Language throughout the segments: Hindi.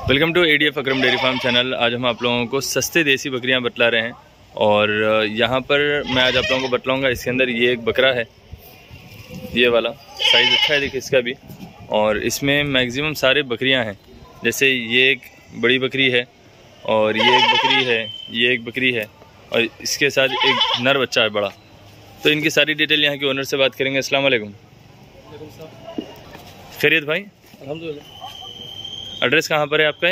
Welcome to ADF Akram dairy farm channel. आज हम आप लोगों को सस्ते देसी बकरियां बतला रहे हैं और यहाँ पर मैं आज आप लोगों को बतलाऊंगा। इसके अंदर ये एक बकरा है, ये वाला साइज़ अच्छा है देखिए इसका भी। और इसमें मैक्सिमम सारे बकरियां हैं, जैसे ये एक बड़ी बकरी है और ये एक बकरी है, ये एक बकरी है और इसके साथ एक नर बच्चा है बड़ा। तो इनकी सारी डिटेल यहाँ के ओनर से बात करेंगे। अस्सलाम वालेकुम। खैरियत भाई? अल्हम्दुलिल्लाह। एड्रेस कहाँ पर है आपका?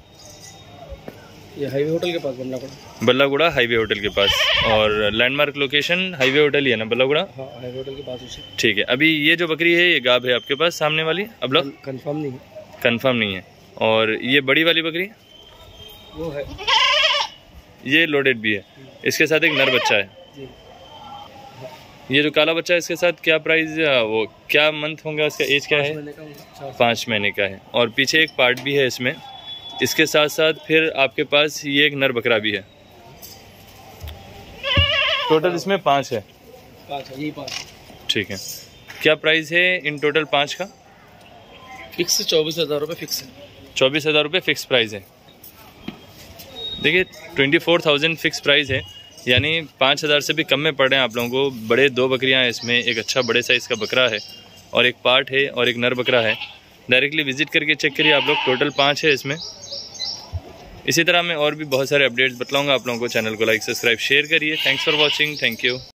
ये हाईवे होटल के पास, बल्लागुड़ा हाईवे होटल के पास। और लैंडमार्क लोकेशन हाईवे होटल ही है ना, बल्लागुड़ा? हाँ, हाईवे होटल के पास उसी। ठीक है। अभी ये जो बकरी है ये गाब है आपके पास सामने वाली? अब लोग कंफर्म नहीं है। कंफर्म नहीं है। और ये बड़ी वाली बकरी वो है, ये लोडेड भी है, इसके साथ एक नर बच्चा है। ये जो काला बच्चा है इसके साथ क्या प्राइस, वो क्या मंथ होगा, इसका एज क्या है? 5 महीने का है। और पीछे एक पार्ट भी है इसमें। इसके साथ साथ फिर आपके पास ये एक नर बकरा भी है। टोटल इसमें 5 है। 5 है, यही 5। ठीक है। क्या प्राइस है इन टोटल 5 का? फिक्स 24,000 रुपये फिक्स है। 24,000 रुपये फिक्स प्राइस है। देखिए 24,000 फिक्स प्राइस है, यानी 5,000 से भी कम में पड़ रहे हैं आप लोगों को। बड़े 2 बकरियां हैं इसमें, एक अच्छा बड़े साइज़ का बकरा है और एक पार्ट है और एक नर बकरा है। डायरेक्टली विजिट करके चेक करिए आप लोग। टोटल 5 है इसमें। इसी तरह मैं और भी बहुत सारे अपडेट्स बतलाऊंगा आप लोगों को। चैनल को लाइक सब्सक्राइब शेयर करिए। Thanks for watching. Thank you.